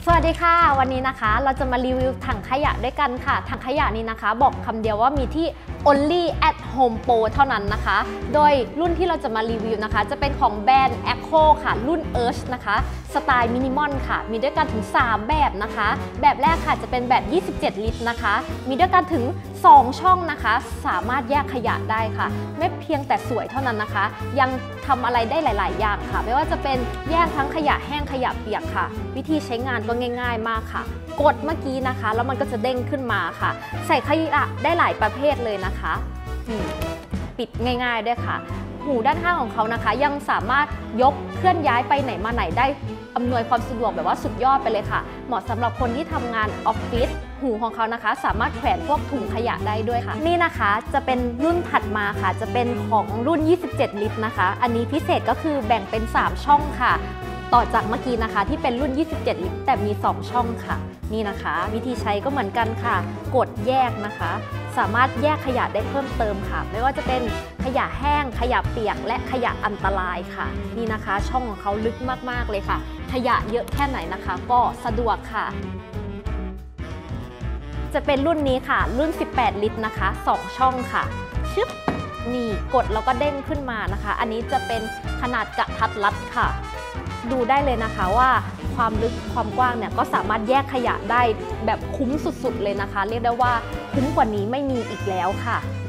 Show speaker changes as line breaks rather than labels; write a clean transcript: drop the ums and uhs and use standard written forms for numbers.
สวัสดีค่ะวันนี้นะคะเราจะมารีวิวถังขยะด้วยกันค่ะถังขยะนี้นะคะบอกคำเดียวว่ามีที่ Only at Home Pro เท่านั้นนะคะโดยรุ่นที่เราจะมารีวิวนะคะจะเป็นของแบรนด์ Echo ค่ะรุ่น Earth นะคะสไตล์มินิมอลค่ะมีด้วยกันถึง3แบบนะคะแบบแรกค่ะจะเป็นแบบ27ลิตรนะคะมีด้วยกันถึง2ช่องนะคะสามารถแยกขยะได้ค่ะไม่เพียงแต่สวยเท่านั้นนะคะยังทำอะไรได้หลายๆอย่างค่ะไม่ว่าจะเป็นแยกทั้งขยะแห้งขยะเปียกค่ะวิธีใช้งานก็ง่ายๆมากค่ะกดเมื่อกี้นะคะแล้วมันก็จะเด้งขึ้นมาค่ะใส่ขยะได้หลายประเภทเลยนะคะปิดง่ายๆด้วยค่ะหูด้านข้างของเขานะคะยังสามารถยกเคลื่อนย้ายไปไหนมาไหนได้อำนวยความสะดวกแบบว่าสุดยอดไปเลยค่ะเหมาะสำหรับคนที่ทำงานออฟฟิศหูของเขานะคะสามารถแขวนพวกถุงขยะได้ด้วยค่ะนี่นะคะจะเป็นรุ่นถัดมาค่ะจะเป็นของรุ่น27ลิตรนะคะอันนี้พิเศษก็คือแบ่งเป็น3ช่องค่ะต่อจากเมื่อกี้นะคะที่เป็นรุ่น27ลิตรแต่มี2ช่องค่ะนี่นะคะวิธีใช้ก็เหมือนกันค่ะกดแยกนะคะสามารถแยกขยะได้เพิ่มเติมค่ะไม่ว่าจะเป็นขยะแห้งขยะเปียกและขยะอันตรายค่ะนี่นะคะช่องของเขาลึกมากๆเลยค่ะขยะเยอะแค่ไหนนะคะก็สะดวกค่ะจะเป็นรุ่นนี้ค่ะรุ่น18ลิตรนะคะ2ช่องค่ะชึบนี่กดแล้วก็เด้งขึ้นมานะคะอันนี้จะเป็นขนาดกระทัดรัดค่ะดูได้เลยนะคะว่าความลึกความกว้างเนี่ยก็สามารถแยกขยะได้แบบคุ้มสุดๆเลยนะคะเรียกได้ว่าคุ้มกว่านี้ไม่มีอีกแล้วค่ะ